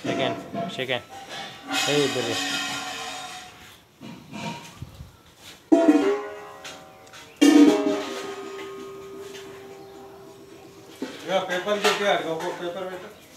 Shake hand. Hey, baby. Yeah, paper get here. Go paper.